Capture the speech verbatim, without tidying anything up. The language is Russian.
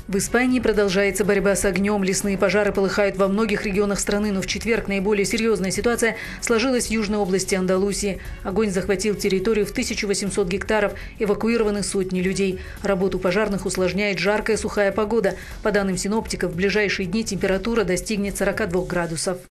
В Испании продолжается борьба с огнем. Лесные пожары полыхают во многих регионах страны, но в четверг наиболее серьезная ситуация сложилась в южной области Андалусии. Огонь захватил территорию в тысячу восемьсот гектаров, эвакуированы сотни людей. Работу пожарных усложняет жаркая сухая погода. По данным синоптиков, в ближайшие дни температура достигнет сорока двух градусов.